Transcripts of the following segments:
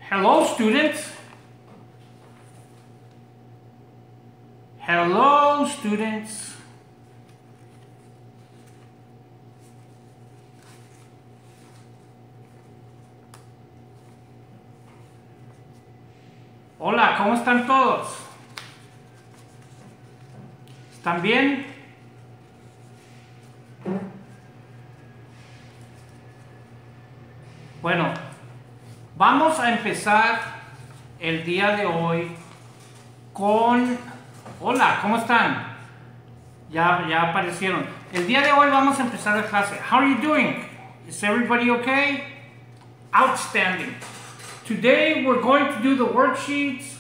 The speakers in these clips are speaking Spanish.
Hello, students. Hello, students. Hola, ¿cómo están todos? ¿Están bien? Bueno, vamos a empezar el día de hoy con... Hola, ¿cómo están? Ya aparecieron. El día de hoy vamos a empezar la clase. How are you doing? Is everybody okay? Outstanding. Today we're going to do the worksheets,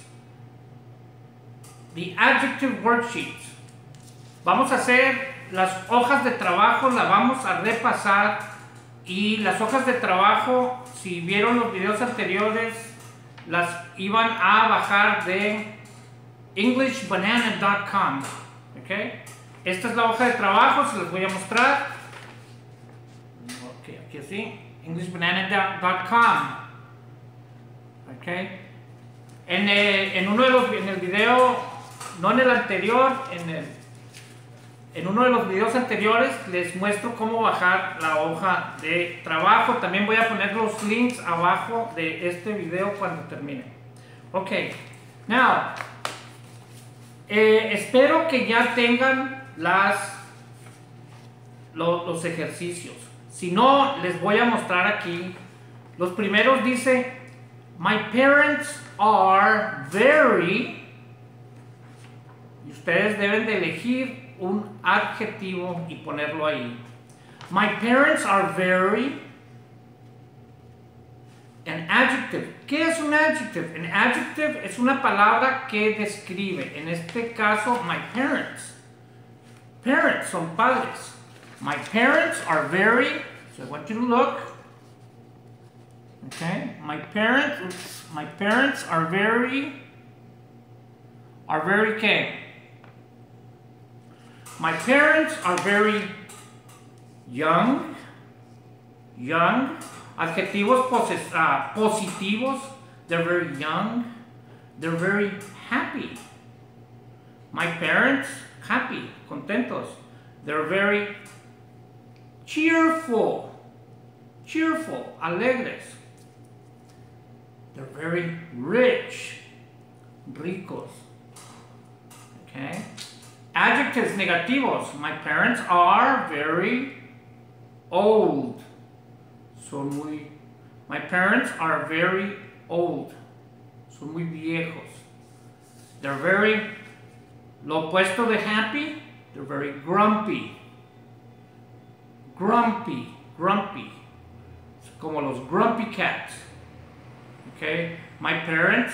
the adjective worksheets. Vamos a hacer las hojas de trabajo, las vamos a repasar, y las hojas de trabajo, si vieron los videos anteriores, las iban a bajar de englishbanana.com. ¿Okay? Esta es la hoja de trabajo, se las voy a mostrar. Okay, aquí así, englishbanana.com. Okay. En el video, no en el anterior, en uno de los videos anteriores les muestro cómo bajar la hoja de trabajo. También voy a poner los links abajo de este video cuando termine. Ok, now, espero que ya tengan los ejercicios. Si no, les voy a mostrar aquí. Los primeros dice: My parents are very... Y ustedes deben de elegir un adjetivo y ponerlo ahí. My parents are very... An adjective. ¿Qué es un adjective? An adjective es una palabra que describe. En este caso, my parents. Parents son padres. My parents are very... So I want you to look. Okay, my parents are very ¿qué? My parents are very young, adjetivos positivos, they're very young, they're very happy. My parents, happy, contentos, they're very cheerful, alegres. They're very rich, ricos. Okay. Adjectives negativos. My parents are very old. My parents are very old. Son muy viejos. They're very, lo opuesto de happy, they're very grumpy. Grumpy. Como los grumpy cats. Okay, my parents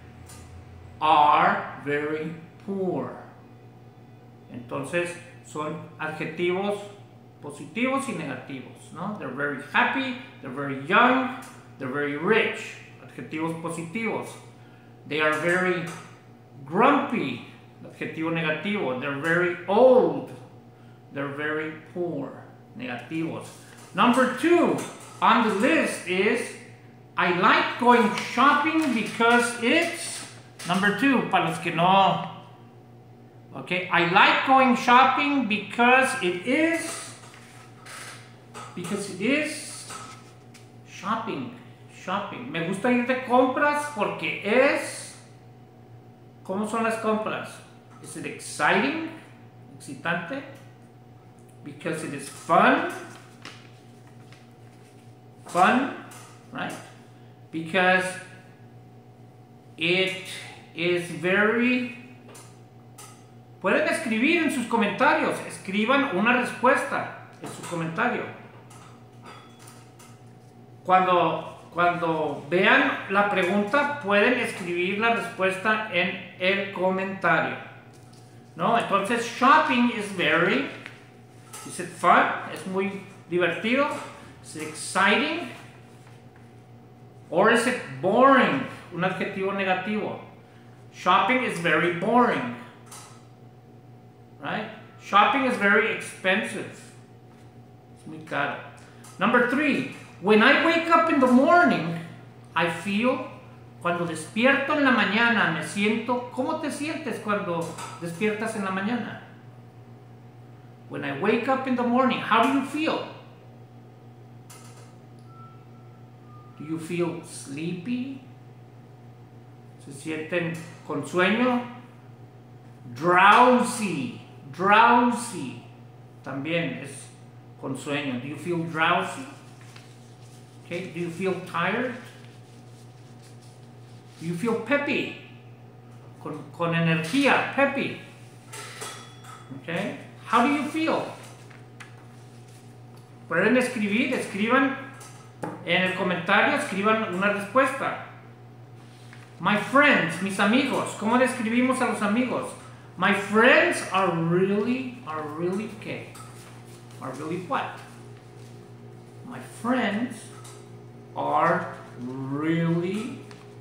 are very poor. Entonces son adjetivos positivos y negativos, ¿no? They're very happy, they're very young, they're very rich. Adjetivos positivos. They are very grumpy. Adjetivo negativo. They're very old. They're very poor. Negativos. Number 2 on the list is I like going shopping because it's... Number 2, para los que no... Okay, I like going shopping because it is... Shopping. Me gusta ir de compras porque es... ¿Cómo son las compras? Is it exciting? Excitante? Because it is fun. Right? Because it is very... Pueden escribir en sus comentarios. Escriban una respuesta en su comentario. Cuando vean la pregunta, pueden escribir la respuesta en el comentario. ¿No? Entonces, shopping is very... Is it fun? Es muy divertido. Is it exciting? Or is it boring? Un adjetivo negativo. Shopping is very boring. Right? Shopping is very expensive. Es muy caro. Number 3. When I wake up in the morning, I feel Cuando despierto en la mañana me siento... ¿Cómo te sientes cuando despiertas en la mañana? When I wake up in the morning, how do you feel? Do you feel sleepy? ¿Se sienten con sueño? Drowsy. Drowsy. También es con sueño. Do you feel drowsy? Okay. Do you feel tired? Do you feel peppy? Con energía, peppy. Okay. How do you feel? Pueden escribir, escriban en el comentario, escriban una respuesta. My friends, mis amigos. ¿Cómo describimos a los amigos? My friends are really okay. Are really what? My friends are really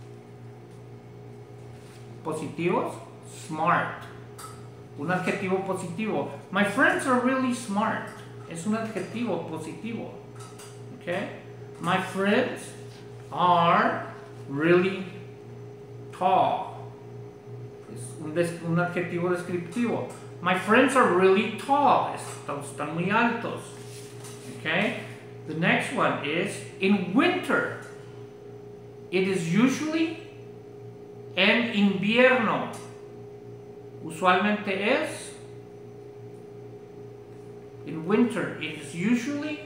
positivos, smart. Un adjetivo positivo. My friends are really smart. Es un adjetivo positivo. Okay? My friends are really tall. Es un adjetivo descriptivo. My friends are really tall. Están muy altos. Okay? The next one is in winter. It is usually en invierno. Usualmente es in winter. It is usually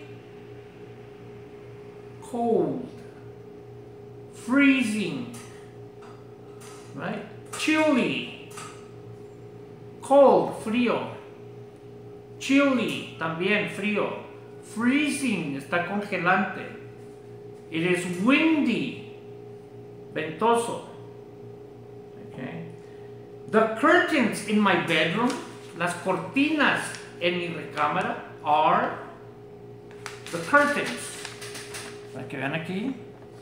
cold, freezing, right? Chilly, cold, frío. Chilly, también frío. Freezing, está congelante. It is windy, ventoso. Okay. The curtains in my bedroom, las cortinas en mi recámara, are the curtains. Para que vean aquí.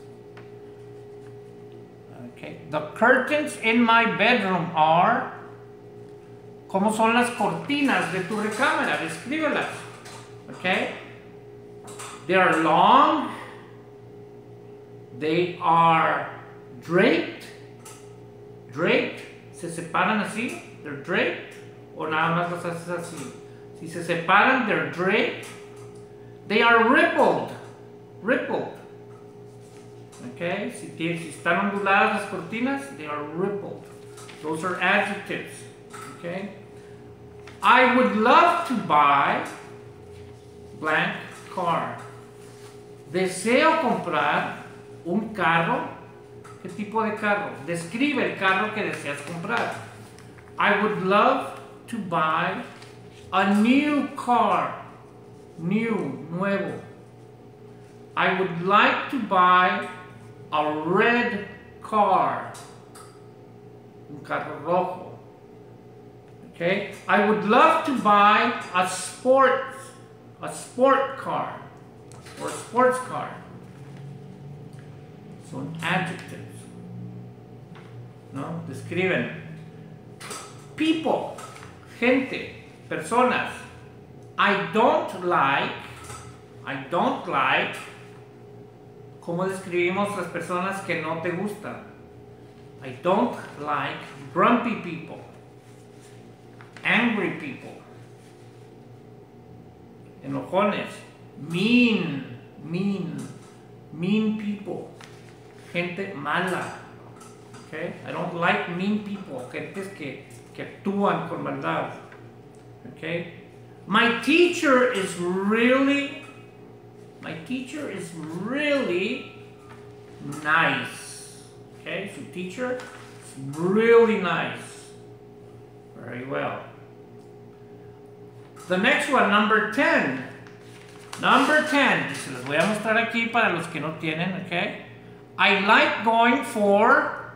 Okay. The curtains in my bedroom are. ¿Cómo son las cortinas de tu recámara? Descríbelas. Okay. They are long. They are draped. Draped. Se separan así. They're draped. O nada más las haces así. Si se separan, they're draped. They are rippled. Rippled. Okay. Si están onduladas las cortinas, they are rippled. Those are adjectives. Okay. I would love to buy blank car. Deseo comprar un carro. ¿Qué tipo de carro? Describe el carro que deseas comprar. I would love to buy a new car. New, nuevo. I would like to buy a red car. Un carro rojo. Okay? I would love to buy a sport car or a sports car. Son adjectives. ¿No? Describen. People, gente, personas. I don't like. ¿Cómo describimos las personas que no te gustan? I don't like grumpy people. Angry people. Enojones. Mean people. Gente mala. Okay? I don't like mean people. Gentes que actúan con maldad. Okay? My teacher is really nice. Okay? So teacher is really nice. Very well. The next one, number 10. Number 10. Se los voy a mostrar aquí para los que no tienen, okay? I like going for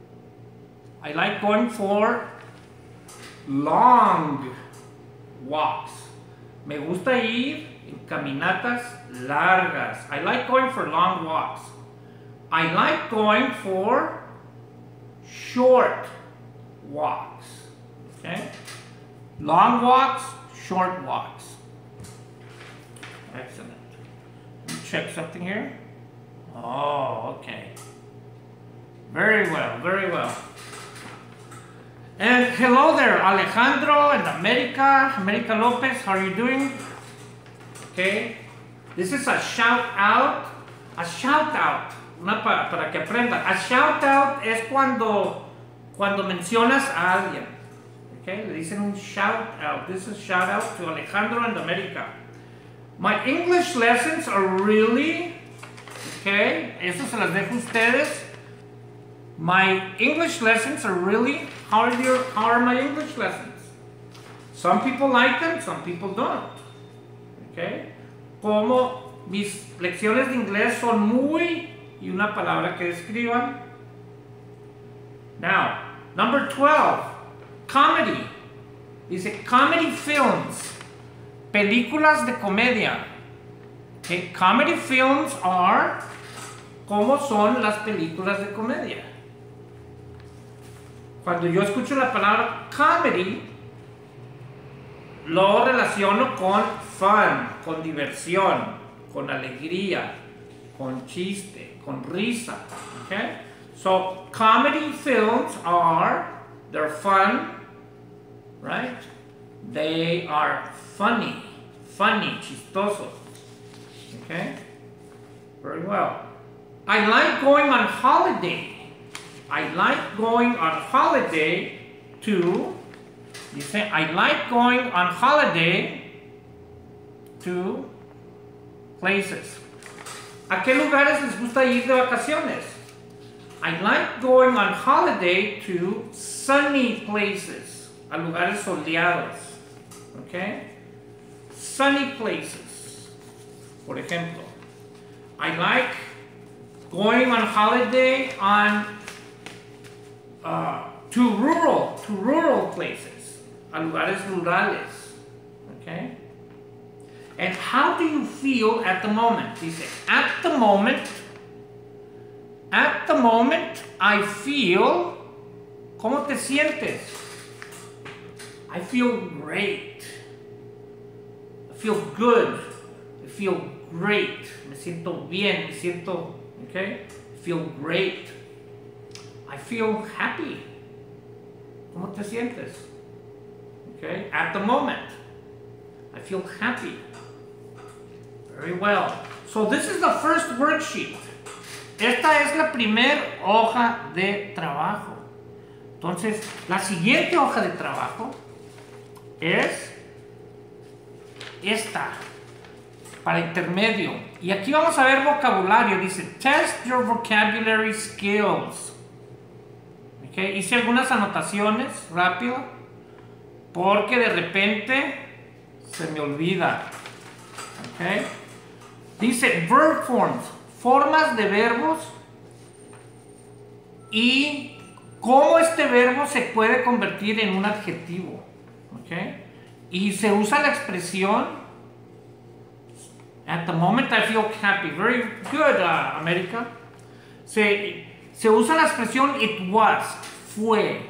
long walks. Me gusta ir en caminatas largas. I like going for long walks. I like going for short walks. Okay? Long walks, short walks. Excellent. Let me check something here. Oh, okay. Very well, very well. And hello there, Alejandro and America Lopez, how are you doing? Okay, this is a shout out, para que aprendan. A shout out es cuando mencionas a alguien. Okay, le dicen un shout out. This is shout out to Alejandro and America. My English lessons are really, okay, eso se las dejo a ustedes. My English lessons are really, how are my English lessons? Some people like them, some people don't. Okay, como mis lecciones de inglés son muy, y una palabra que describan. Now, number 12, comedy. Dice comedy films, películas de comedia. Okay, comedy films are, ¿cómo son las películas de comedia? Cuando yo escucho la palabra comedy, lo relaciono con fun, con diversión, con alegría, con chiste, con risa. Okay? So, comedy films they're fun, right? They are funny, chistosos. Okay? Very well. I like going on holiday. I like going on holiday to, dice, I like going on holiday to places. ¿A qué lugares les gusta ir de vacaciones? I like going on holiday to sunny places, a lugares soleados. Okay? Sunny places. Por ejemplo, I like going on holiday to rural places, a lugares rurales. Okay? And how do you feel at the moment? Dice, at the moment, I feel, ¿cómo te sientes? I feel great. I feel good. I feel great. Me siento bien, me siento, okay? I feel great. I feel happy. ¿Cómo te sientes? Okay? At the moment, I feel happy. Very well. So this is the first worksheet. Esta es la primera hoja de trabajo. Entonces, la siguiente hoja de trabajo es esta, para intermedio. Y aquí vamos a ver vocabulario. Dice, test your vocabulary skills. Okay. Hice algunas anotaciones rápido porque de repente se me olvida. Okay. Dice verb forms, formas de verbos y cómo este verbo se puede convertir en un adjetivo. Okay. Y se usa la expresión at the moment I feel happy. Very good, America. Se usa la expresión it was, fue.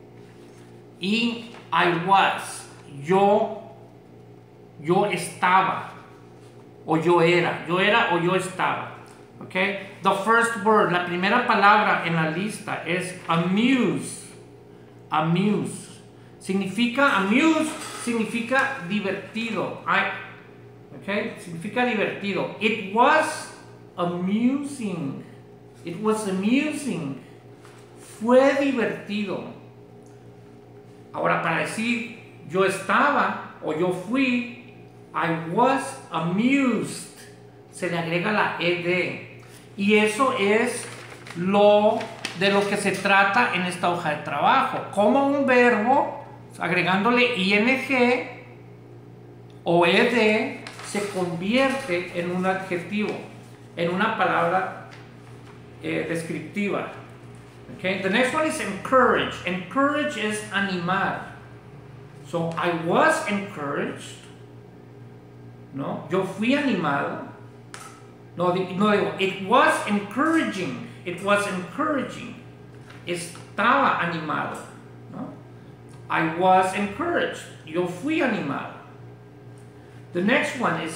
Y I was, yo estaba. O yo era o yo estaba. Okay? The first word, la primera palabra en la lista es amuse. Amuse. Amuse significa divertido. Okay? Significa divertido. It was amusing. It was amusing. Fue divertido. Ahora, para decir yo estaba o yo fui, I was amused. Se le agrega la ed. Y eso es de lo que se trata en esta hoja de trabajo. Como un verbo, agregándole ing o ed, se convierte en un adjetivo, en una palabra descriptiva. Okay? The next one is encourage. Encourage is animar. So, I was encouraged. No, yo fui animado. No digo, it was encouraging. It was encouraging. Estaba animado. ¿No? I was encouraged. Yo fui animado. The next one is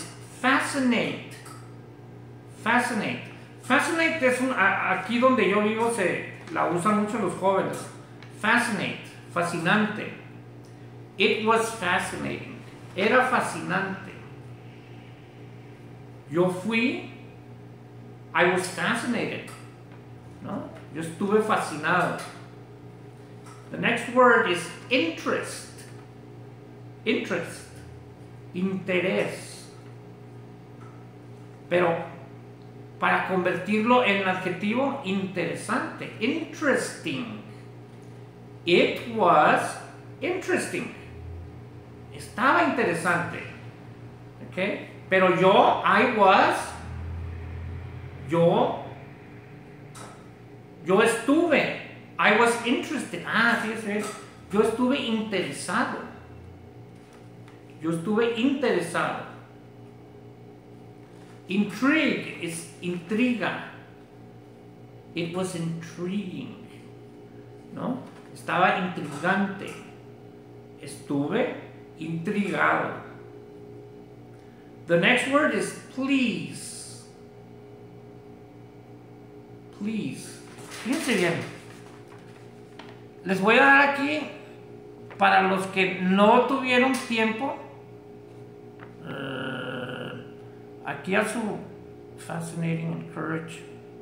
fascinate. Fascinate. Fascinate es aquí donde yo vivo la usan mucho los jóvenes. Fascinate, fascinante. It was fascinating. Era fascinante. Yo fui, I was fascinated. ¿No? Yo estuve fascinado. The next word is interest. Interest. Interés. Pero para convertirlo en adjetivo, interesante. Interesting. It was interesting. Estaba interesante. ¿Ok? Pero yo estuve. I was interested. Sí. Yo estuve interesado. Yo estuve interesado. Intrigue es intriga. It was intriguing. ¿No? Estaba intrigante. Estuve intrigado. The next word is please. Please. Fíjense bien. Les voy a dar aquí, para los que no tuvieron tiempo, aquí a su fascinating and courage.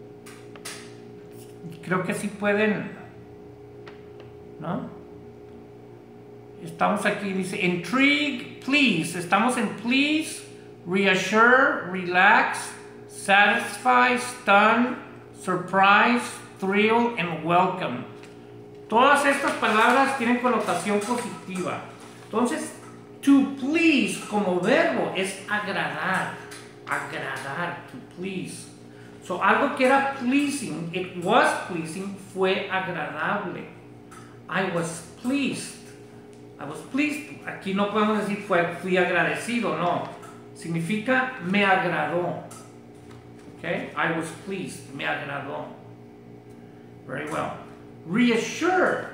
Creo que sí pueden, ¿no? Estamos aquí, dice intrigue, please. Estamos en please, reassure, relax, satisfy, stun, surprise, thrill, and welcome. Todas estas palabras tienen connotación positiva. Entonces, to please como verbo es agradar. Agradar, to please. So, algo que era pleasing, it was pleasing, fue agradable. I was pleased. I was pleased. Aquí no podemos decir fui agradecido, no. Significa me agradó. Okay? I was pleased, me agradó. Very well. Reassure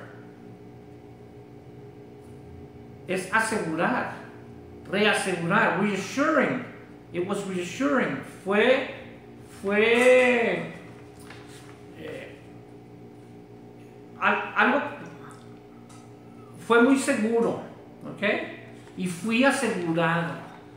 es asegurar, reasegurar, reassuring. It was reassuring. Fue algo, fue muy seguro, ¿ok? Y fui asegurado.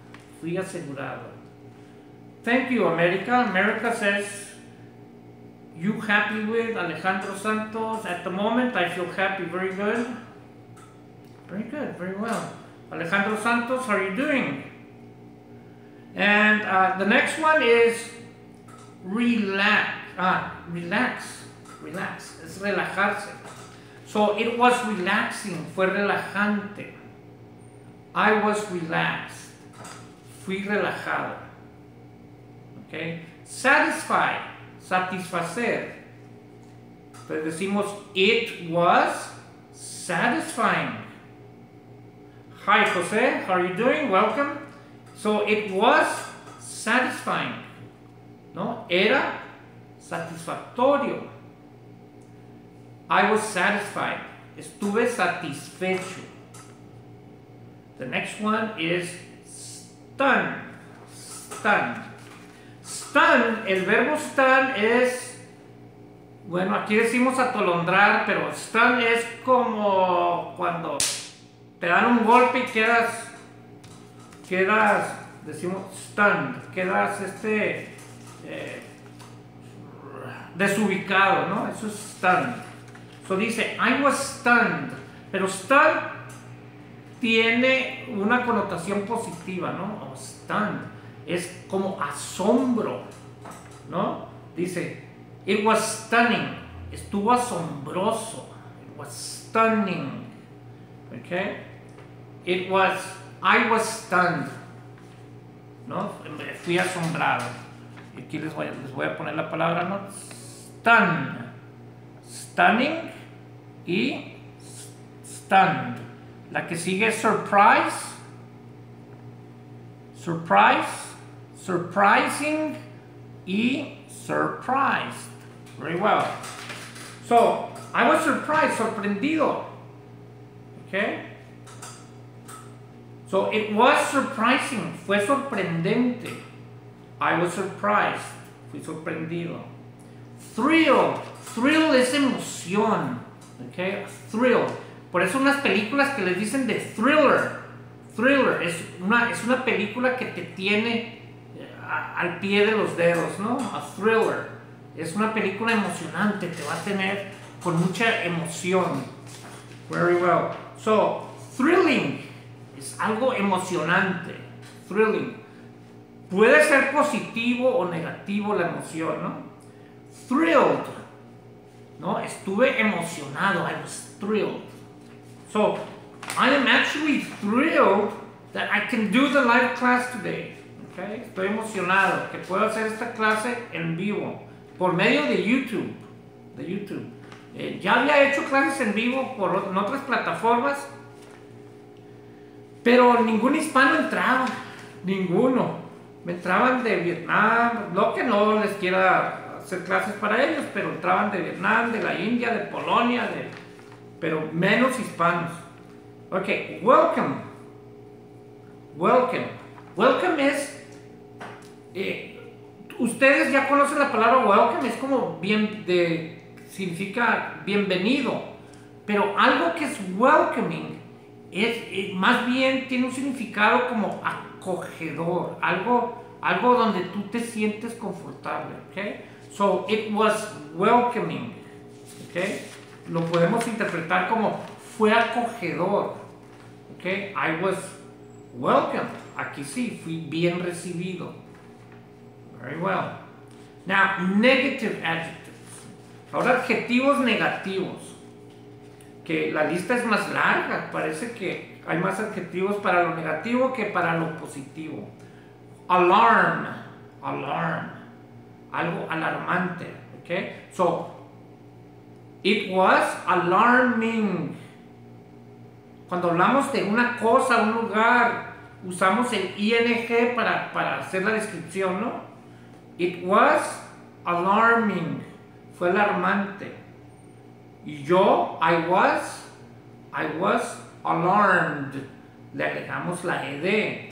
Thank you, America. America says, you happy with Alejandro Santos? At the moment, I feel happy. Very good. Very good. Very well. Alejandro Santos, how are you doing? And the next one is relax. Relax. Es relajarse. So it was relaxing. Fue relajante. I was relaxed. Fui relajado. Okay. Satisfied. Satisfacer. Entonces decimos it was satisfying. Hi Jose, how are you doing? Welcome. So it was satisfying. ¿No? Era satisfactorio. I was satisfied. Estuve satisfecho. The next one is stun. Stun. Stun, el verbo stun es, bueno, aquí decimos atolondrar, pero stun es como cuando te dan un golpe y quedas, decimos stunned, quedas desubicado, ¿no? Eso es stunned. So dice, I was stunned, pero stun tiene una connotación positiva, ¿no? O stunned. Es como asombro, ¿no? Dice, it was stunning. Estuvo asombroso. It was stunning. Okay? I was stunned. ¿No? Fui asombrado. Y aquí les voy a poner la palabra, ¿no? Stun. Stunning y stunned. La que sigue es surprise. Surprising y surprised. Very well. So, I was surprised, sorprendido. Okay? So, it was surprising, fue sorprendente. I was surprised, fui sorprendido. Thrill. Thrill es emoción. Okay? Thrill. Por eso unas películas que les dicen de thriller. Thriller es una película que te tiene al pie de los dedos, ¿no? A thriller. Es una película emocionante, te va a tener con mucha emoción. Very well. So, thrilling es algo emocionante. Thrilling. Puede ser positivo o negativo la emoción, ¿no? Thrilled. ¿No? Estuve emocionado. I was thrilled. So, I am actually thrilled that I can do the live class today. Okay? Estoy emocionado que puedo hacer esta clase en vivo por medio de YouTube. Ya había hecho clases en vivo en otras plataformas, pero ningún hispano entraba. Ninguno. Me entraban de Vietnam, no que no les quiera hacer clases para ellos, pero entraban de Vietnam, de la India, de Polonia, pero menos hispanos. Ok, welcome. Welcome es, ustedes ya conocen la palabra welcome, es como significa bienvenido, pero algo que es welcoming es más bien tiene un significado como acogedor, algo donde tú te sientes confortable, ¿ok? So, it was welcoming, ¿ok? Lo podemos interpretar como fue acogedor, ¿ok? I was welcome, aquí sí, fui bien recibido. Very well. Now, negative adjectives. Ahora, adjetivos negativos, que la lista es más larga, parece que hay más adjetivos para lo negativo que para lo positivo. Alarm, algo alarmante, ¿ok? So, it was alarming. Cuando hablamos de una cosa, un lugar, usamos el ing para hacer la descripción, ¿no? It was alarming, fue alarmante. Y yo, I was alarmed. Le agregamos la ed.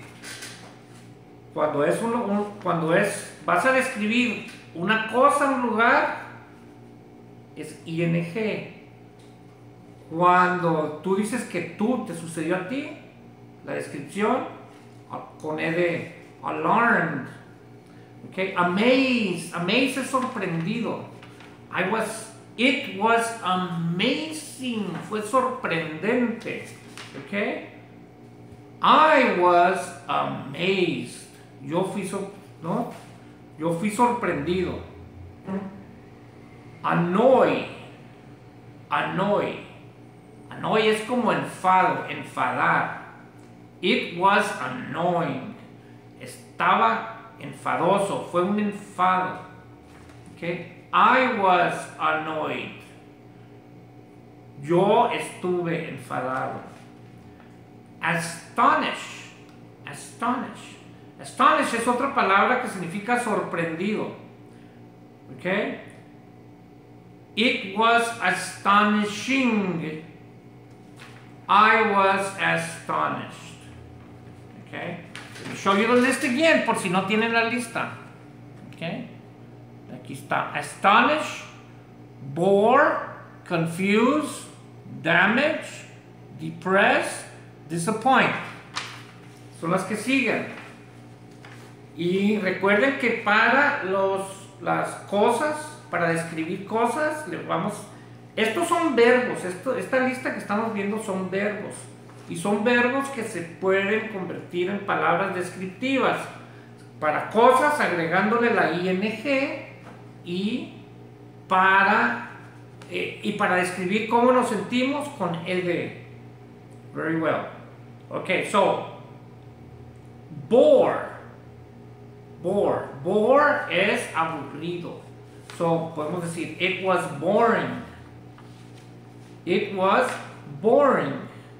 Cuando vas a describir una cosa, un lugar, es ing. Cuando tú dices que te sucedió a ti, la descripción con ed, alarmed. Okay, amaze es sorprendido. It was amazing, fue sorprendente. Okay, I was amazed. Yo fui sorprendido. Annoy es como enfadar. It was annoying. Estaba enfadoso, fue un enfado. Okay? I was annoyed. Yo estuve enfadado. Astonish es otra palabra que significa sorprendido. Okay? It was astonishing. I was astonished. Okay? Let me show you the list again, por si no tienen la lista. Okay? Aquí está. Astonish, bore, confuse, damage, depress, disappoint. Son las que siguen. Y recuerden que para las cosas, para describir cosas, estos son verbos. Esta lista que estamos viendo son verbos. Y son verbos que se pueden convertir en palabras descriptivas. Para cosas agregándole la ing y para describir cómo nos sentimos con ed. Very well. Okay, so bore es aburrido. So podemos decir it was boring. It was boring.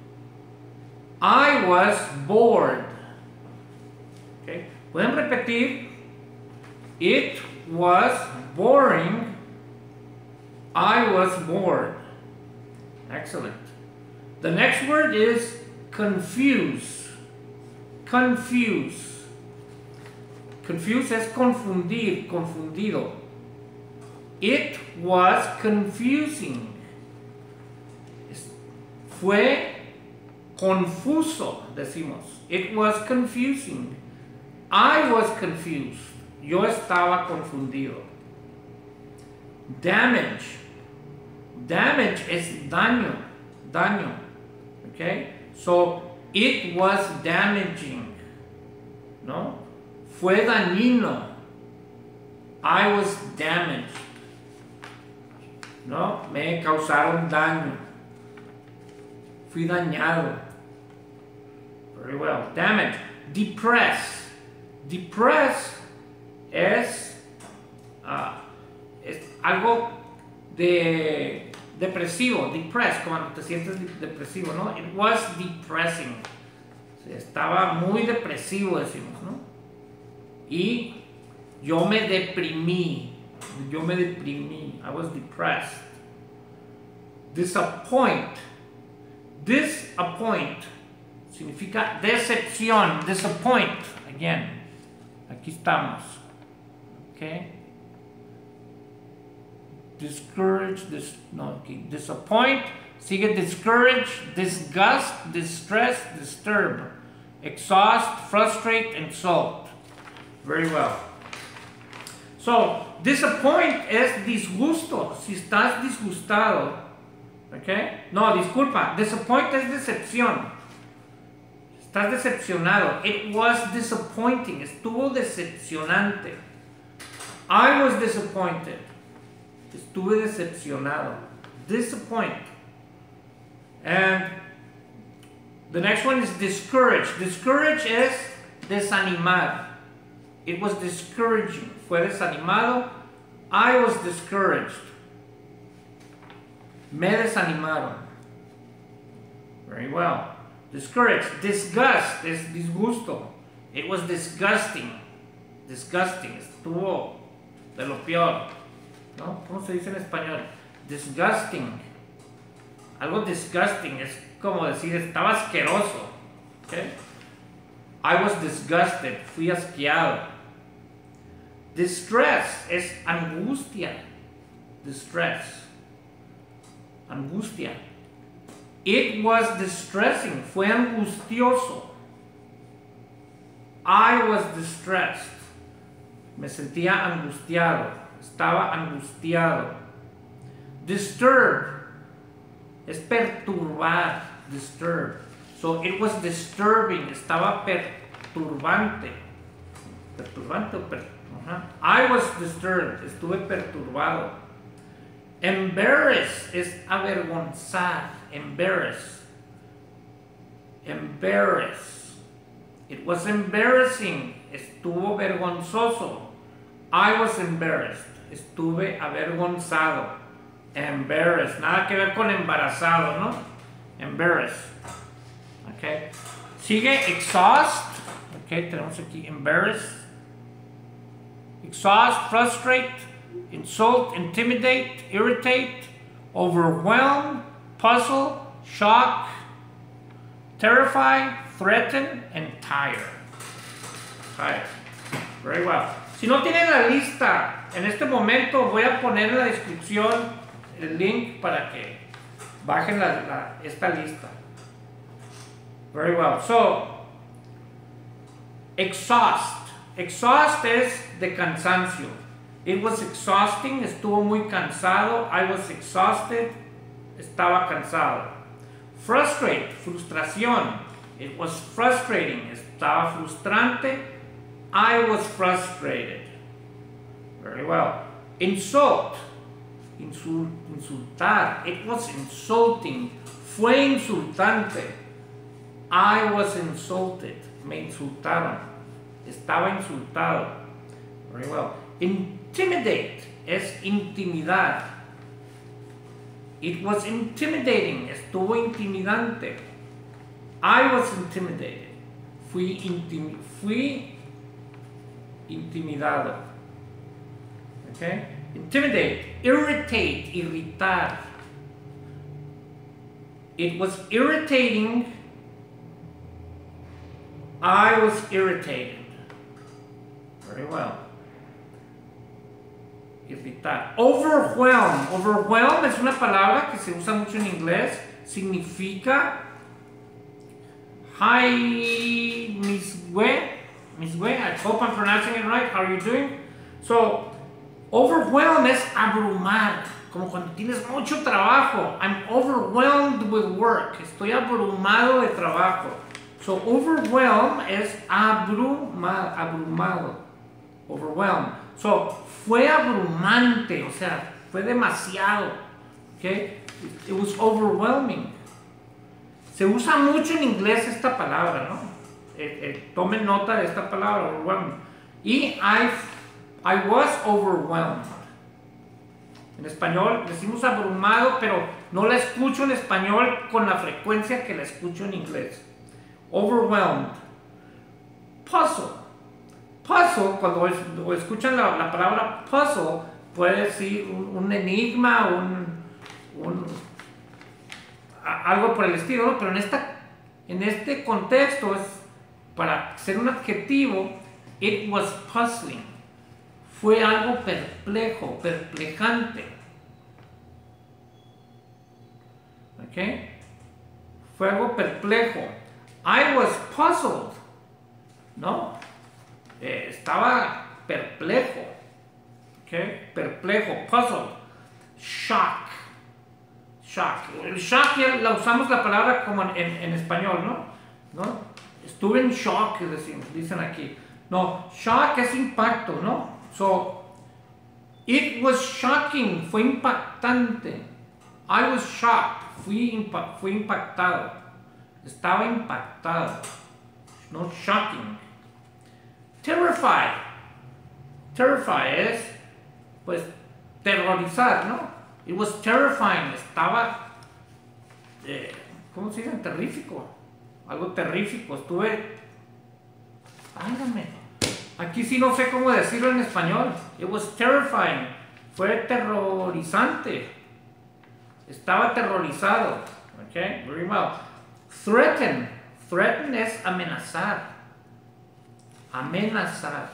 I was bored. Okay. Pueden repetir. It was boring. I was bored. Excellent. The next word is confuse. Confuse es confundir, confundido. It was confusing. Fue confuso, decimos. It was confusing. I was confused. Yo estaba confundido. Damage. Damage es daño. Daño. Okay? So, it was damaging. ¿No? Fue dañino. I was damaged. ¿No? Me causaron daño. Fui dañado. Very well. Damage. Depress. Depress es algo de depresivo. Depress, cuando te sientes depresivo, ¿no? It was depressing. Estaba muy depresivo, decimos, ¿no? Y yo me deprimí. Yo me deprimí. I was depressed. Disappoint. Disappoint significa decepción. Disappoint. Again. Aquí estamos. Okay. Discourage. Disappoint. Sigue discourage, disgust, distress, disturb, exhaust, frustrate, insult. Very well. So, disappoint es disgusto. Si estás disgustado, okay? No, disculpa. Disappoint es decepción. Estás decepcionado. It was disappointing. Estuvo decepcionante. I was disappointed. Estuve decepcionado. Disappoint. And the next one is discourage. Discourage es desanimar. It was discouraging. Fue desanimado. I was discouraged. Me desanimaron. Very well. Discourage. Disgust es disgusto. It was disgusting. Disgusting. Estuvo de lo peor. ¿No? ¿Cómo se dice en español? Disgusting. Algo disgusting es como decir estaba asqueroso. Okay? I was disgusted. Fui asqueado. Distress es angustia. Distress. Angustia. It was distressing. Fue angustioso. I was distressed. Me sentía angustiado. Estaba angustiado. Disturb es perturbar. Disturb. So it was disturbing. Estaba perturbante. Perturbante o I was disturbed. Estuve perturbado. Embarrass es avergonzar. Embarrass. Embarrass. It was embarrassing. Estuvo vergonzoso. I was embarrassed. Estuve avergonzado. Embarrassed. Nada que ver con embarazado, ¿no? Embarrassed. Okay. Sigue exhaust. Okay, tenemos aquí embarrassed. Exhaust, frustrate, insult, intimidate, irritate, overwhelm, puzzle, shock, terrify, threaten, and tire. Tire. Very well. Si no tienen la lista, en este momento voy a poner en la descripción el link para que bajen esta lista. Very well. So, exhaust. Exhaust es de cansancio. It was exhausting. Estuvo muy cansado. I was exhausted. Estaba cansado. Frustrate. Frustración. It was frustrating. Estaba frustrante. I was frustrated. Very well. Insult. Insultar. It was insulting. Fue insultante. I was insulted. Me insultaron. Estaba insultado. Very well. Intimidate es intimidar. It was intimidating. Estuvo intimidante. I was intimidated. Fui intimidado. Okay? Intimidate. Irritate. Irritar. It was irritating. I was irritated. Very well. irritar. Overwhelm. Overwhelm es una palabra que se usa mucho en inglés. Significa hi, Miss Wei, I hope I'm pronouncing it right. How are you doing? So, overwhelm es abrumar, como cuando tienes mucho trabajo. I'm overwhelmed with work. Estoy abrumado de trabajo. So, overwhelm es abrumado. Overwhelm. So, fue abrumante, o sea, fue demasiado. Okay? It was overwhelming. Se usa mucho en inglés esta palabra, ¿no? Tomen nota de esta palabra, overwhelming. Y I was overwhelmed. En español decimos abrumado, pero no la escucho en español con la frecuencia que la escucho en inglés. Overwhelmed. Puzzle. Puzzle, cuando escuchan la palabra puzzle, puede decir un enigma, algo por el estilo, ¿no? Pero en este contexto es para ser un adjetivo. It was puzzling. Fue algo perplejo, perplejante. ¿Ok? Fue algo perplejo. I was puzzled. ¿No? Estaba perplejo. ¿Ok? Perplejo, puzzled. Shock. Shock. El shock ya la usamos la palabra como en español, ¿no? Estuve en shock, dicen aquí. No, shock es impacto, ¿no? So, it was shocking, fue impactante. I was shocked, fui impactado. Estaba impactado. No shocking. Terrified. Terrified es, pues, terrorizar, ¿no? It was terrifying, estaba, ¿cómo se dice? Terrífico. Algo terrífico, estuve... Ándame. Aquí sí no sé cómo decirlo en español. It was terrifying. Fue terrorizante. Estaba aterrorizado. Ok, very well. Threaten. Threaten es amenazar. Amenazar.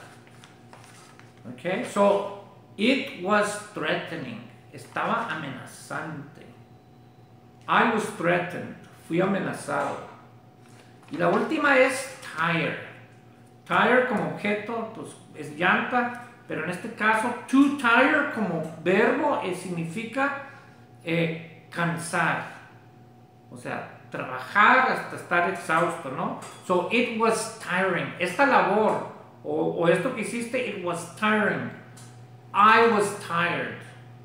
Ok, so it was threatening. Estaba amenazante. I was threatened. Fui amenazado. Y la última es tire. Tire como objeto, pues es llanta, pero en este caso, to tire como verbo significa cansar. O sea, trabajar hasta estar exhausto, ¿no? So, it was tiring. Esta labor, o esto que hiciste, it was tiring. I was tired.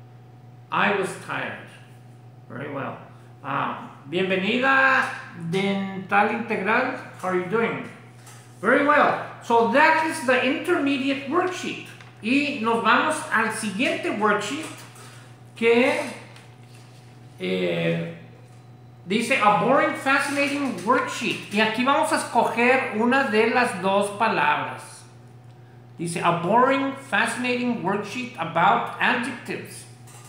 I was tired. Very well. Bienvenida, Dental Integral. How are you doing? Very well. So that is the intermediate worksheet. Y nos vamos al siguiente worksheet que dice a boring, fascinating worksheet. Y aquí vamos a escoger una de las dos palabras. Dice a boring, fascinating worksheet about adjectives.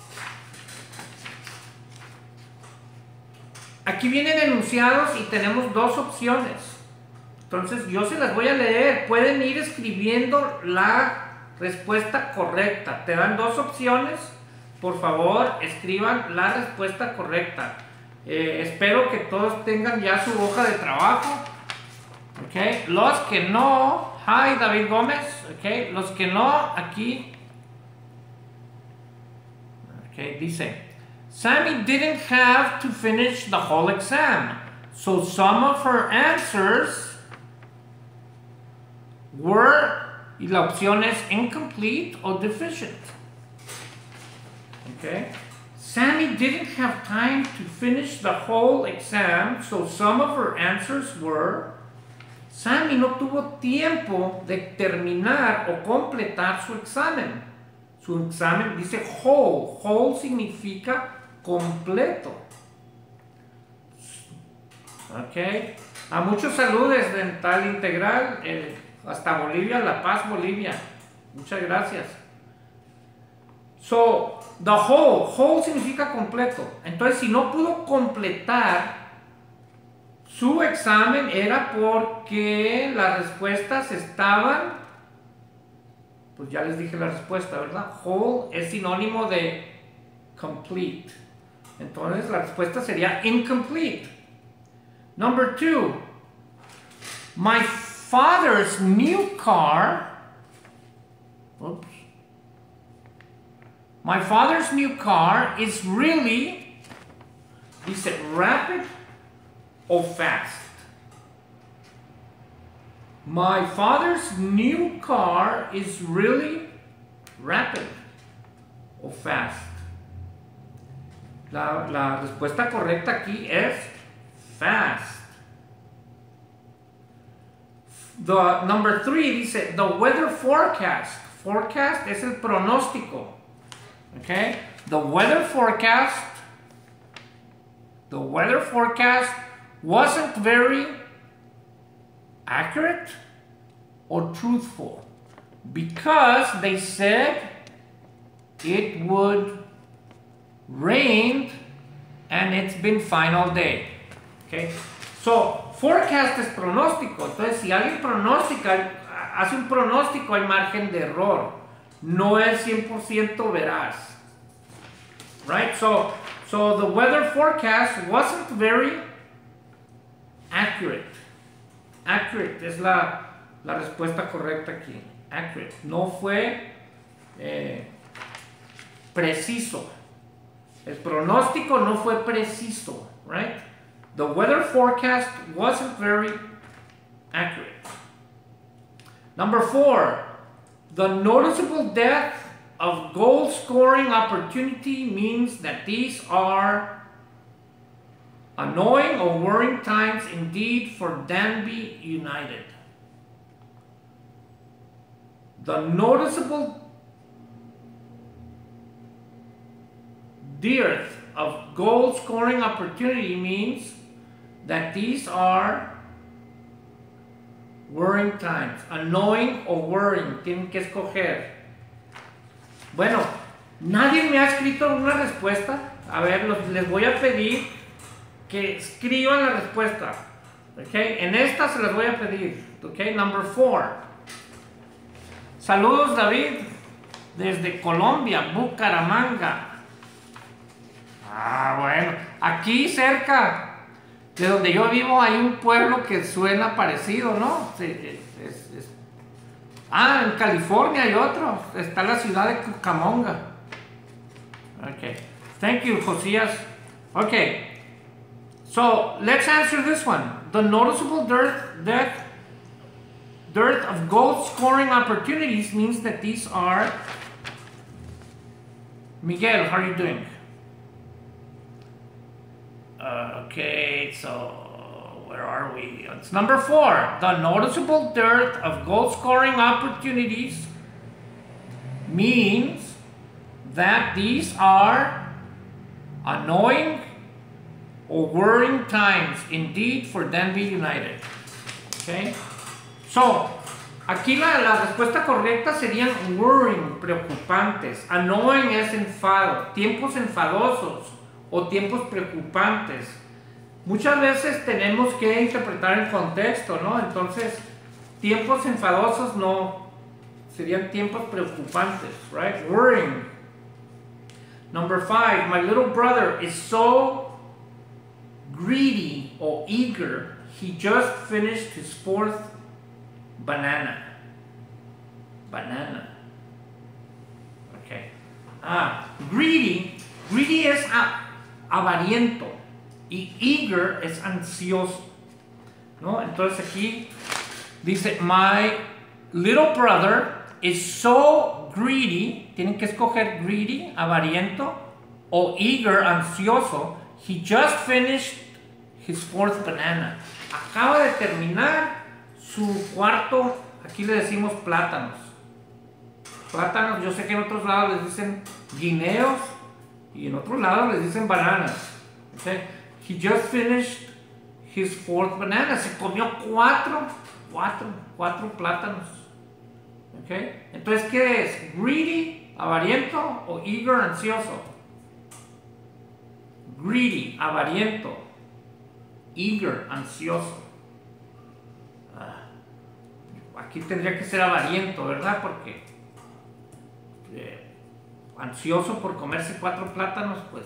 Aquí vienen enunciados y tenemos dos opciones. Entonces yo se las voy a leer. Pueden ir escribiendo la respuesta correcta. Te dan dos opciones. Por favor, escriban la respuesta correcta. Espero que todos tengan ya su hoja de trabajo. Okay. Los que no, hi David Gómez. Okay. Los que no, aquí. Okay. Dice, Sammy didn't have to finish the whole exam, so some of her answers were, y la opción es incomplete o deficient. Okay. Sammy didn't have time to finish the whole exam, so some of her answers were. Sammy no tuvo tiempo de terminar o completar su examen. Su examen dice whole. Whole significa completo. Ok. A muchos saludos Dental Integral. Hasta Bolivia, La Paz, Bolivia. Muchas gracias. So, the whole significa completo. Entonces, si no pudo completar su examen era porque las respuestas estaban Pues ya les dije la respuesta, ¿verdad? Whole es sinónimo de complete. Entonces la respuesta sería incomplete. Number 2. My father's new car. Oops. My father's new car is really, is it rapid or fast? My father's new car is really rapid or fast. La respuesta correcta aquí es fast. The number 3 dice the weather forecast. Forecast es el pronóstico. Okay? The weather forecast wasn't very accurate or truthful because they said it would rain and it's been fine all day. Okay? So, forecast es pronóstico. Entonces, si alguien pronostica, hace un pronóstico, hay margen de error. No es 100% veraz. Right? So the weather forecast wasn't very accurate. Accurate es la respuesta correcta aquí. Accurate. No fue preciso. El pronóstico no fue preciso. Right? The weather forecast wasn't very accurate. Number 4. The noticeable depth of goal scoring opportunity means that these are annoying or worrying times indeed for Danby United. The noticeable dearth of goal scoring opportunity means that these are worrying times. Annoying o worrying. Tienen que escoger. Bueno, nadie me ha escrito una respuesta. A ver, les voy a pedir que escriban la respuesta. Okay? En esta se las voy a pedir. Okay? Number 4. Saludos, David. Desde Colombia, Bucaramanga. Ah, bueno. Aquí cerca de donde yo vivo hay un pueblo que suena parecido, ¿no? Sí, en California hay otro. Está la ciudad de Cucamonga. Okay. Thank you, Josías. Okay. So, let's answer this one. The noticeable dearth of goal scoring opportunities means that these are... Miguel, how are you doing? Okay, so where are we? It's number 4. The noticeable dearth of goal scoring opportunities means that these are annoying or worrying times indeed for Danby United. Okay? So, aquí la respuesta correcta serían worrying, preocupantes. Annoying es enfado, tiempos enfadosos o tiempos preocupantes. Muchas veces tenemos que interpretar el contexto, ¿no? Entonces, tiempos enfadosos no, serían tiempos preocupantes, right? Worrying. Number 5, my little brother is so greedy or eager, he just finished his 4th banana. Banana. Okay. Greedy es avariento y eager es ansioso, ¿no? Entonces aquí dice my little brother is so greedy. Tienen que escoger greedy, avariento, o eager, ansioso. He just finished his 4th banana. Acaba de terminar su 4º, aquí le decimos plátanos. Plátanos, yo sé que en otros lados les dicen guineos y en otros lados les dicen bananas. Okay? He just finished his 4th banana. Se comió 4 plátanos. Okay? Entonces, ¿qué es? Greedy, avariento, o eager, ansioso. Greedy, avariento. Eager, ansioso. Aquí tendría que ser avariento, ¿verdad? Porque ansioso por comerse 4 plátanos, pues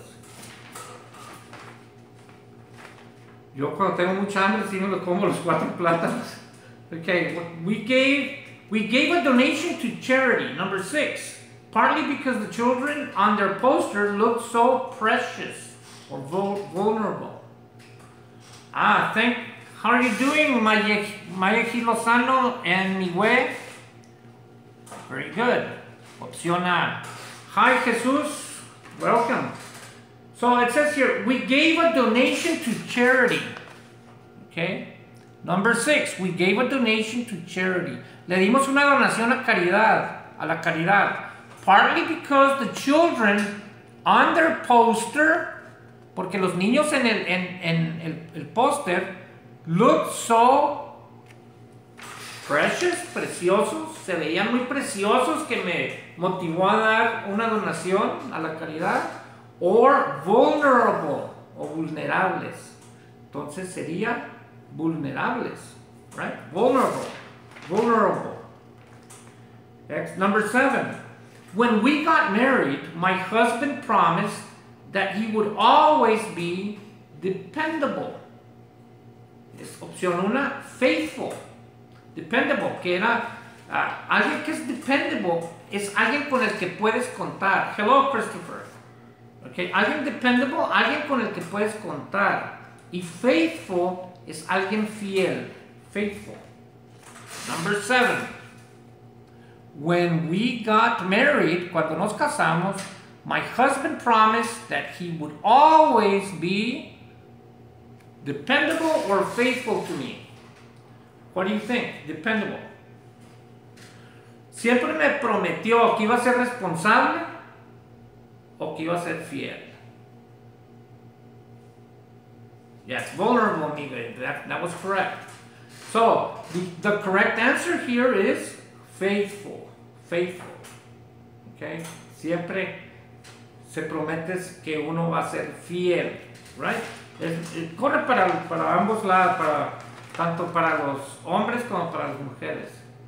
yo cuando tengo mucha hambre sí me lo como los 4 plátanos. Okay, we gave a donation to charity. Number 6, partly because the children on their poster look so precious or vulnerable. How are you doing, Maya Lozano and Miguel? Very good. Opción A. Hi, Jesus. Welcome. So it says here, we gave a donation to charity. Okay. Number 6, we gave a donation to charity. Le dimos una donación a la caridad. Partly because the children on their poster, porque los niños en el póster look so precious, preciosos, se veían muy preciosos, que me motivó a dar una donación a la caridad. Or vulnerable, o vulnerables. Entonces sería vulnerables, right? Vulnerable. Number 7. When we got married, my husband promised that he would always be dependable. Es opción 1, faithful. Dependable, que era alguien que es dependable, es alguien con el que puedes contar. Hello, Christopher. Okay, alguien dependable, alguien con el que puedes contar. Y faithful es alguien fiel. Faithful. Number 7. When we got married, cuando nos casamos, my husband promised that he would always be dependable or faithful to me. What do you think? Dependable. Siempre me prometió que iba a ser responsable o que iba a ser fiel. Yes, vulnerable, amiga. That was correct. So, the correct answer here is faithful. Faithful. Okay? Siempre se promete que uno va a ser fiel. Right? Corre para ambos lados, tanto para los hombres como para las mujeres.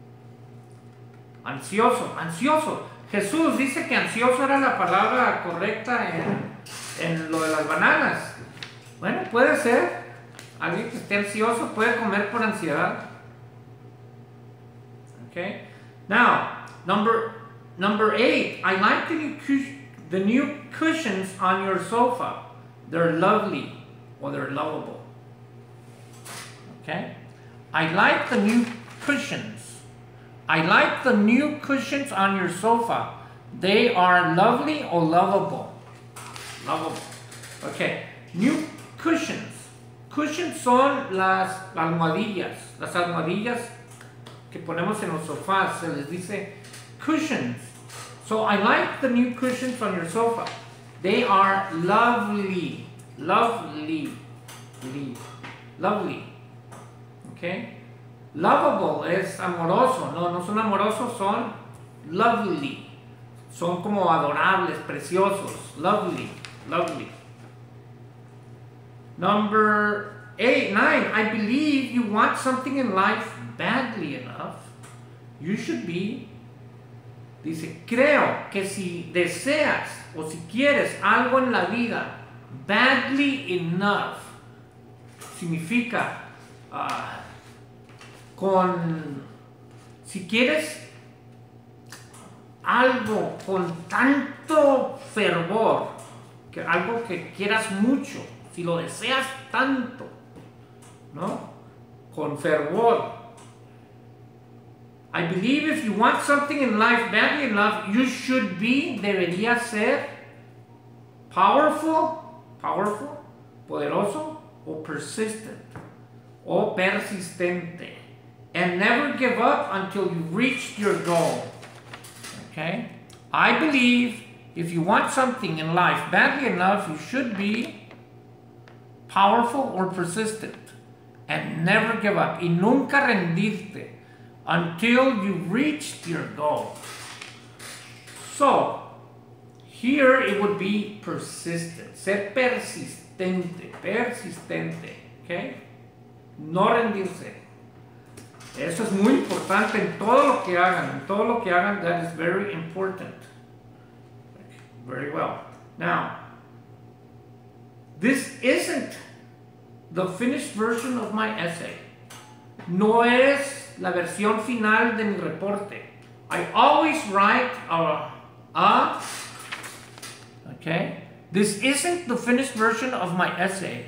Ansioso. Jesús dice que ansioso era la palabra correcta en lo de las bananas. Bueno, puede ser. Alguien que esté ansioso puede comer por ansiedad. Okay. Now, number 8. I like the new cushions on your sofa. They're lovely or they're lovable. Okay. I like the new cushions. I like the new cushions on your sofa. They are lovely or lovable. Lovable. Okay. New cushions. Cushions son las almohadillas. Las almohadillas que ponemos en los sofás. Se les dice cushions. So I like the new cushions on your sofa. They are lovely. Lovely. Okay. Lovable es amoroso. No son amorosos, son lovely. Son como adorables, preciosos. Lovely. Number 9. I believe you want something in life badly enough. You should be. Dice, creo que si deseas o si quieres algo en la vida badly enough, significa si quieres algo con tanto fervor, algo que quieras mucho, si lo deseas tanto, ¿no? Con fervor. I believe if you want something in life badly enough, you should be, debería ser, powerful, poderoso, o persistent, o persistente. And never give up until you reach your goal. Okay? I believe if you want something in life badly enough, you should be powerful or persistent. And never give up. Y nunca rendirte until you reached your goal. So, here it would be persistent. Ser persistente. Okay? No rendirse. Eso es muy importante en todo lo que hagan. That is very important. Very well. Now, this isn't the finished version of my essay. No es la versión final de mi reporte. I always write okay? This isn't the finished version of my essay.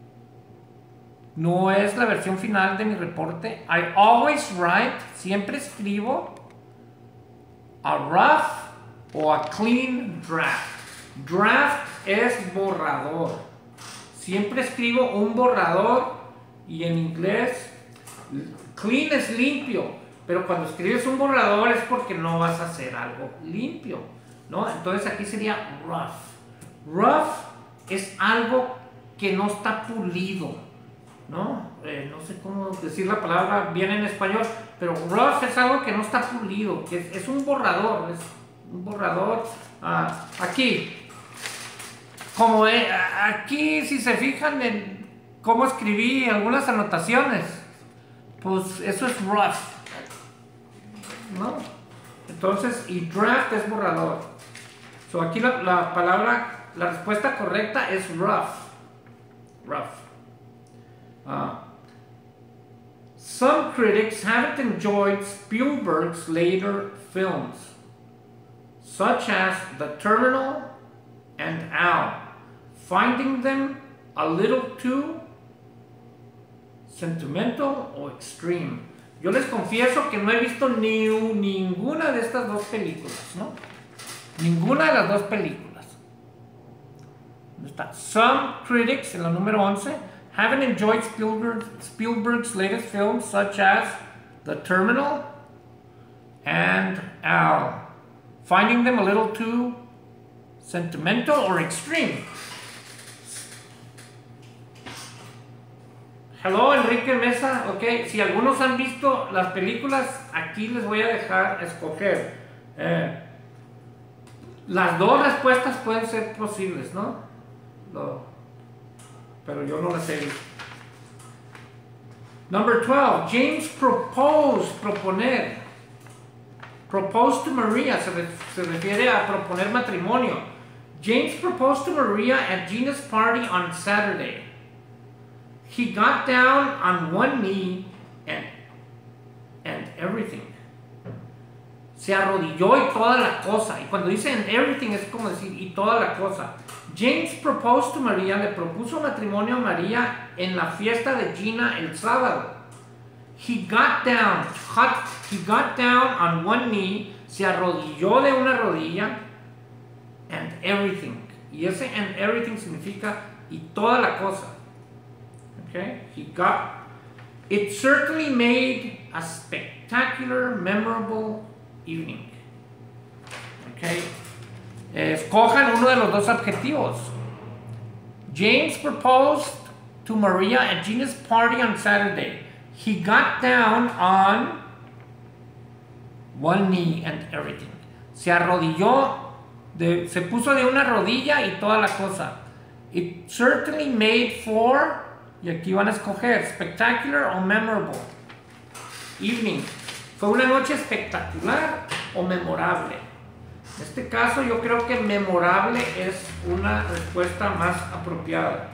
No es la versión final de mi reporte. I always write, siempre escribo, a rough o a clean draft. Draft es borrador. Siempre escribo un borrador y en inglés clean es limpio, pero cuando escribes un borrador es porque no vas a hacer algo limpio, ¿no? Entonces aquí sería rough. Rough es algo que no está pulido, ¿no? No sé cómo decir la palabra bien en español, pero rough es algo que no está pulido, que es un borrador, aquí. Como aquí, si se fijan en cómo escribí algunas anotaciones, pues eso es rough, ¿no? Entonces, y draft es borrador. So aquí la palabra, la respuesta correcta es rough. Rough. Some critics haven't enjoyed Spielberg's later films, such as The Terminal and Al, finding them a little too sentimental or extreme. Yo les confieso que no he visto ninguna de estas dos películas, ¿no? Ninguna de las dos películas. ¿Dónde está? Some critics, en la número 11, haven't enjoyed Spielberg's latest films, such as The Terminal and Al, finding them a little too sentimental or extreme. Hello, Enrique Mesa. Ok, si algunos han visto las películas, aquí les voy a dejar escoger. Las dos respuestas pueden ser posibles, ¿no? Pero yo no las he visto. Number 12. James proponer. Propose to Maria, se refiere a proponer matrimonio. James proposed to Maria at Gina's party on Saturday. He got down on one knee and everything. Se arrodilló y toda la cosa. Y cuando dicen everything es como decir y toda la cosa. James proposed to Maria, le propuso matrimonio a María en la fiesta de Gina el sábado. He got down on one knee, se arrodilló de una rodilla, and everything. Y ese and everything significa y toda la cosa. Okay? It certainly made a spectacular, memorable evening. Okay? Escojan uno de los dos adjetivos. James proposed to Maria at Gina's party on Saturday. He got down on one knee and everything. Se arrodilló, se puso de una rodilla y toda la cosa. It certainly made for, y aquí van a escoger, spectacular o memorable evening. Fue una noche espectacular o memorable. En este caso yo creo que memorable es una respuesta más apropiada.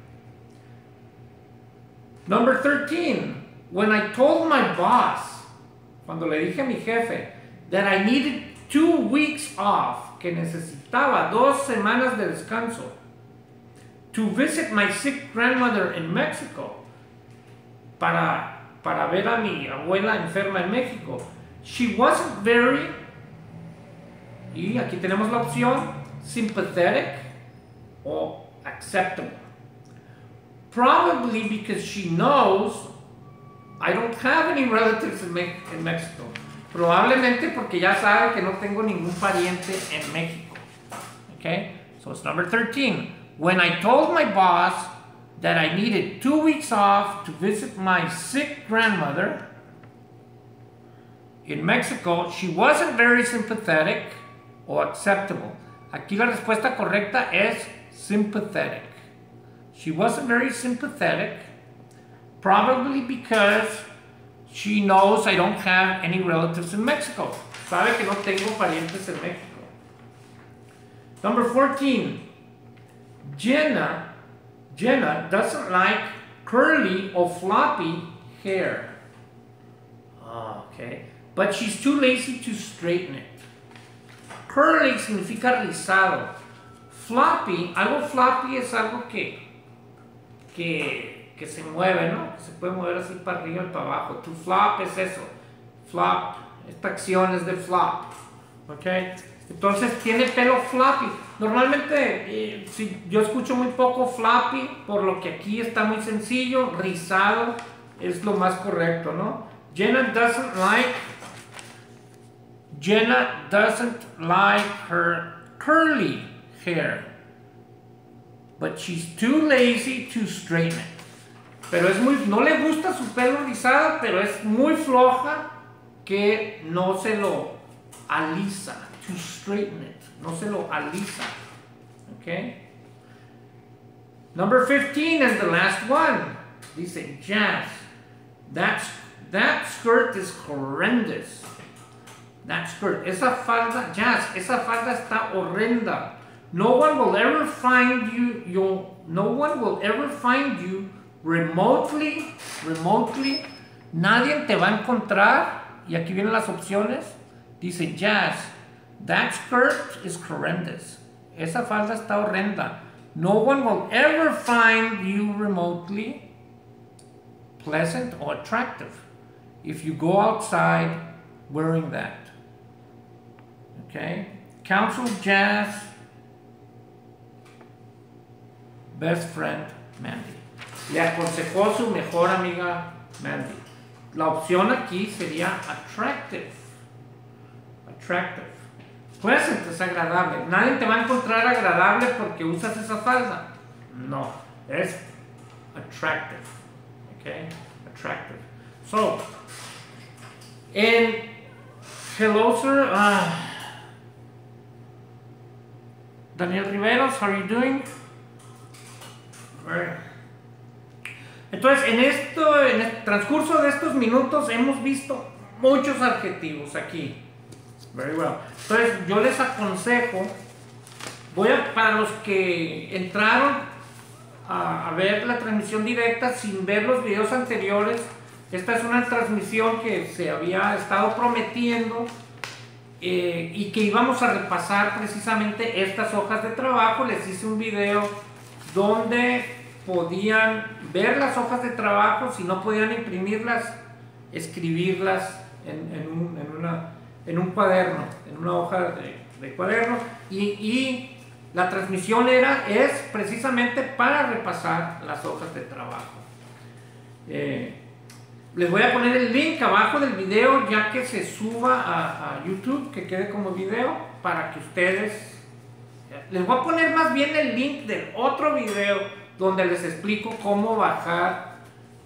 Number 13. When I told my boss, cuando le dije a mi jefe, that I needed 2 weeks off, que necesitaba 2 semanas de descanso, to visit my sick grandmother in Mexico, para ver a mi abuela enferma en México. She wasn't very, y aquí tenemos la opción, sympathetic o acceptable. Probably because she knows I don't have any relatives in Mexico. Probablemente porque ya sabe que no tengo ningún pariente en México. Okay? So it's number 13. When I told my boss that I needed 2 weeks off to visit my sick grandmother in Mexico, she wasn't very sympathetic or acceptable. Aquí la respuesta correcta es sympathetic. She wasn't very sympathetic, probably because she knows I don't have any relatives in Mexico. Sabe que no tengo parientes en México. Number 14. Jenna doesn't like curly or floppy hair. Okay. But she's too lazy to straighten it. Curly significa rizado. Floppy, algo floppy es algo que se mueve, ¿no? Que se puede mover así para arriba y para abajo. To flop es eso. Flop, esta acción es de flop. ¿Ok? Entonces tiene pelo floppy. Normalmente si yo escucho muy poco floppy, por lo que aquí está muy sencillo, rizado es lo más correcto, ¿no? Jenna doesn't like her curly hair, but she's too lazy to straighten it. Pero no le gusta su pelo rizado, pero es muy floja que no se lo alisa. To straighten it, no se lo alisa. Okay. Number 15 is the last one. Dice Jazz, that skirt is horrendous. That skirt, esa falda, Jazz, esa falda está horrenda. No one will ever find you remotely, nadie te va a encontrar, y aquí vienen las opciones, dice Jazz, that skirt is horrendous, esa falda está horrenda. No one will ever find you remotely pleasant or attractive if you go outside wearing that. Okay? Counsel Jazz, best friend Mandy. Le aconsejó su mejor amiga Mandy. La opción aquí sería attractive. Pleasant es agradable. Nadie te va a encontrar agradable porque usas esa falda. No, es attractive. Okay? Attractive. So, hello sir. Daniel Riveros, how are you doing? Entonces, en el transcurso de estos minutos hemos visto muchos adjetivos aquí. Very well. Entonces, yo les aconsejo, para los que entraron a ver la transmisión directa sin ver los videos anteriores, esta es una transmisión que se había estado prometiendo y que íbamos a repasar precisamente estas hojas de trabajo. Les hice un video donde podían ver las hojas de trabajo, si no podían imprimirlas, escribirlas en un cuaderno, en una hoja de cuaderno, y la transmisión es precisamente para repasar las hojas de trabajo. Les voy a poner el link abajo del video ya que se suba a YouTube, que quede como video, para que ustedes... Les voy a poner más bien el link del otro video donde les explico cómo bajar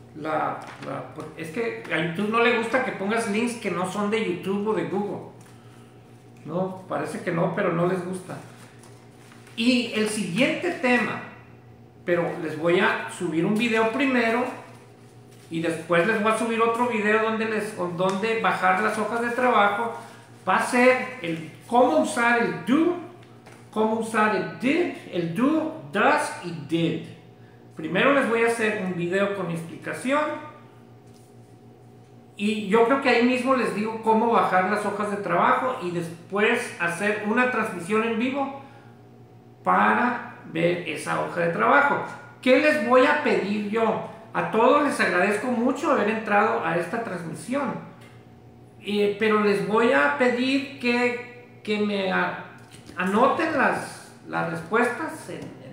es que a YouTube no le gusta que pongas links que no son de YouTube o de Google. No, parece que no, pero no les gusta. Y el siguiente tema, pero les voy a subir un video primero y después les voy a subir otro video donde bajar las hojas de trabajo, va a ser cómo usar el do, cómo usar el did, el do, does y did. Primero les voy a hacer un video con explicación y yo creo que ahí mismo les digo cómo bajar las hojas de trabajo y después hacer una transmisión en vivo para ver esa hoja de trabajo. ¿Qué les voy a pedir yo? A todos les agradezco mucho haber entrado a esta transmisión, pero les voy a pedir que me anoten las respuestas,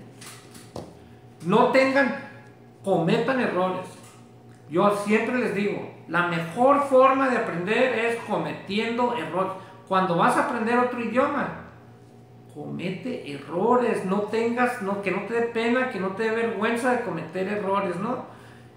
no cometan errores. Yo siempre les digo, la mejor forma de aprender es cometiendo errores. Cuando vas a aprender otro idioma, comete errores, que no te dé pena, que no te dé vergüenza de cometer errores, ¿no?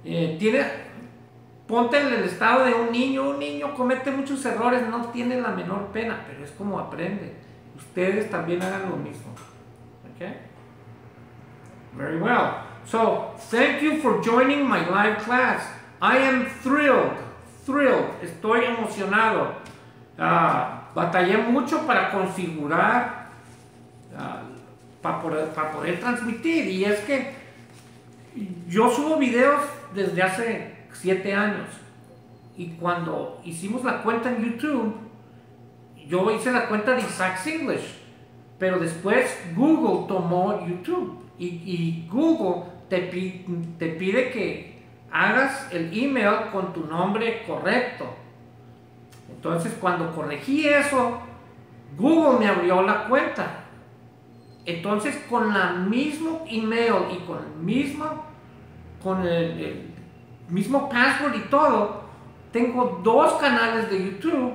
Ponte en el estado de un niño comete muchos errores, no tiene la menor pena, pero es como aprende. Ustedes también hagan lo mismo. Okay? Very well. So, thank you for joining my live class. I am thrilled. Estoy emocionado. Batallé mucho para configurar para poder transmitir. Y es que yo subo videos desde hace 7 años. Y cuando hicimos la cuenta en YouTube, yo hice la cuenta de Isaac English. Pero después Google tomó YouTube. Y Google te pide que hagas el email con tu nombre correcto. Entonces cuando corregí eso, Google me abrió la cuenta. Entonces con la mismo email y con el mismo password y todo, tengo 2 canales de YouTube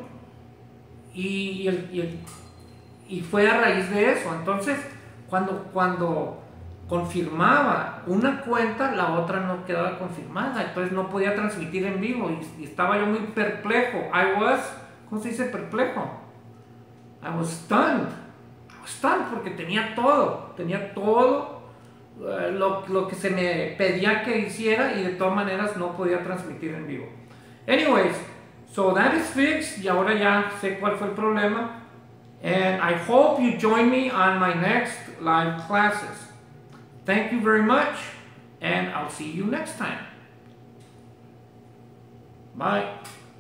y fue a raíz de eso. Entonces cuando confirmaba una cuenta, la otra no quedaba confirmada, entonces no podía transmitir en vivo y estaba yo muy perplejo. ¿Cómo se dice perplejo? I was stunned porque tenía todo lo que se me pedía que hiciera y de todas maneras no podía transmitir en vivo. Anyways, so that is fixed y ahora ya sé cuál fue el problema. And I hope you join me on my next live classes. Thank you very much, and I'll see you next time. Bye.